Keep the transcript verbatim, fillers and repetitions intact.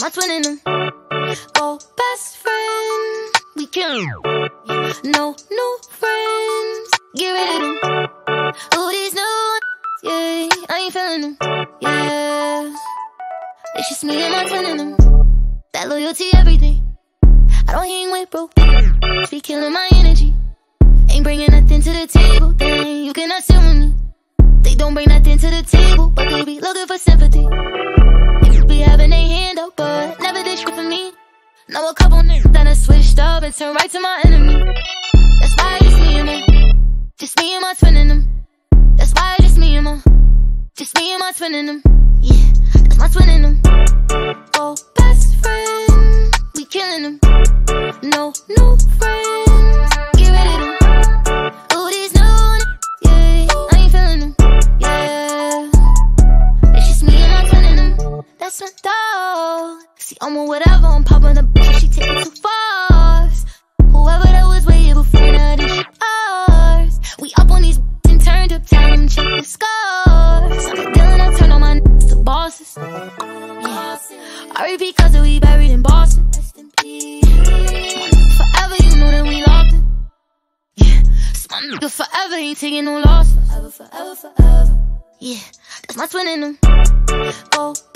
my twin in them. Oh, best friend, we killin. No new friends, get rid of them. Oh, these new ones, yeah, I ain't feeling them, yeah. It's just me and my twin in them. That loyalty, everything. I don't hang with bro. Be killing my energy. Ain't bringing nothing to the table. Then you cannot sit with me. They don't bring nothing to the table, but they be looking for sympathy. They be having a hand up, but never did shit for me. Know a couple niggas that I switched up and turned right to my enemy. That's why it's me and them. Just me and my twin in them. That's why it's just me and my. Just me and my twin in them. Yeah, that's my twin in them. Oh, best friend, we killing them. No new friends, get rid of them. Oh, these new ones, yeah, I ain't feeling them, yeah. It's just me and my twin in them. That's my dog. See, I'm a whatever, I'm popping the bitch, she take it too far. Whoever that was way before, now this shit ours. We up on these and turned up, tell them check the scars. I'm a dealing, I turn on my n***s to bosses. Yeah, R E P cause we buried in Boston. Rest in peace. Forever, you know that we locked in. Yeah, so my nigga forever ain't taking no loss. Forever, forever, forever. Yeah, that's my twin in them. Oh.